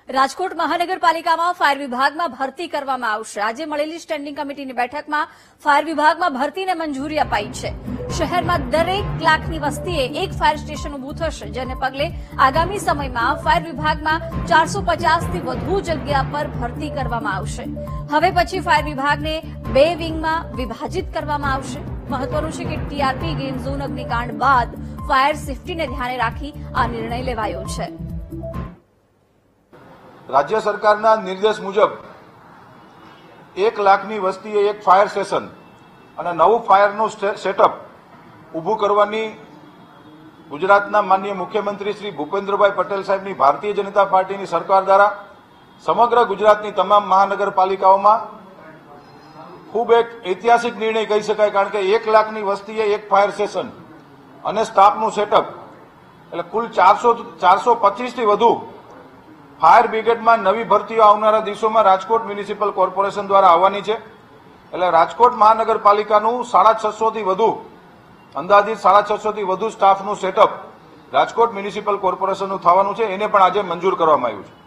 રાજકોટ મહાનગરપાલિકામાં ફાયર વિભાગમાં ભરતી કરવામાં આવશે। આજે મળેલી સ્ટેન્ડિંગ કમિટીની બેઠકમાં ફાયર વિભાગમાં ભરતીને મંજૂરી અપાઈ છે। શહેરમાં દરેક લાખની વસ્તીએ એક ફાયર સ્ટેશન ઊભું થશે, જેને પગલે આગામી સમયમાં ફાયર વિભાગમાં 450થી વધુ જગ્યા પર ભરતી કરવામાં આવશે। હવે પછી ફાયર વિભાગને 2 વિંગમાં વિભાજિત કરવામાં આવશે। મહત્વનું છે કે ટીઆરપી ગેમ ઝોન અગ્નિકાંડ બાદ ફાયર સેફટીને ધ્યાને રાખી આ નિર્ણય લેવાયો છે। राज्य सरकारना निर्देश मुजब 1 लाखनी वस्तीए एक फायर स्टेशन अने नवुं फायरनुं सेटअप ऊभुं करवानी गुजरातना माननीय मुख्यमंत्री श्री भूपेन्द्रभाई पटेल साहेबनी भारतीय जनता पार्टीनी सरकार द्वारा समग्र गुजरातनी तमाम महानगरपालिकाओमां खूब एक ऐतिहासिक निर्णय कही शकाय। कारण के 1 लाखनी वस्तीए एक फायर स्टेशन अने स्टाफनुं सेटअप एटले कुल 425 थी वधु फायर ब्रिगेड में नवी भर्तीओ आवनारा दिवसों राजकोट म्युनिसिपल कोर्पोरेशन द्वारा आववानी छे। एटले राजकोट महानगरपालिकानुं 650 थी वधु अंदाजित 650 थी वधु स्टाफनुं सेटअप राजकोट म्युनिसिपल कोर्पोरेशननुं थवानुं छे। एने पण आजे मंजूर करवामां आव्युं छे।